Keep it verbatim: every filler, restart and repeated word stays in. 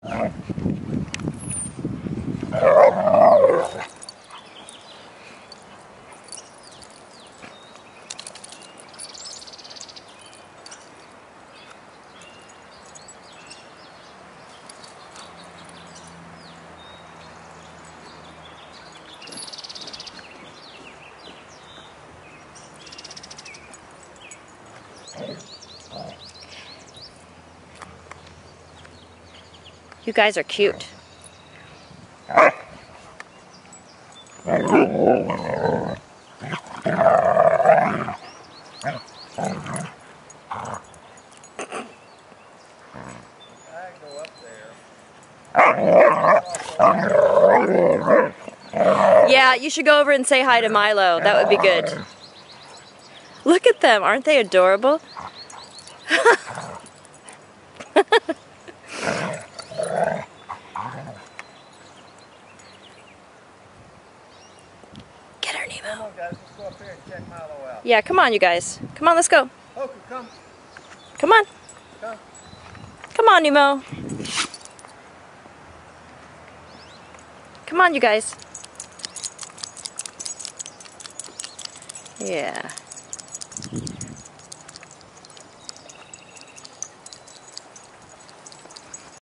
You guys are cute. Yeah, you should go over and say hi to Milo. That would be good. Look at them. Aren't they adorable? Get her, Nemo. Come on, guys. Let's go up here and check Milo out. Yeah, come on, you guys. Come on, let's go. Hoku, come. Come on. Come. Come on, Nemo. Come on, you guys. Yeah.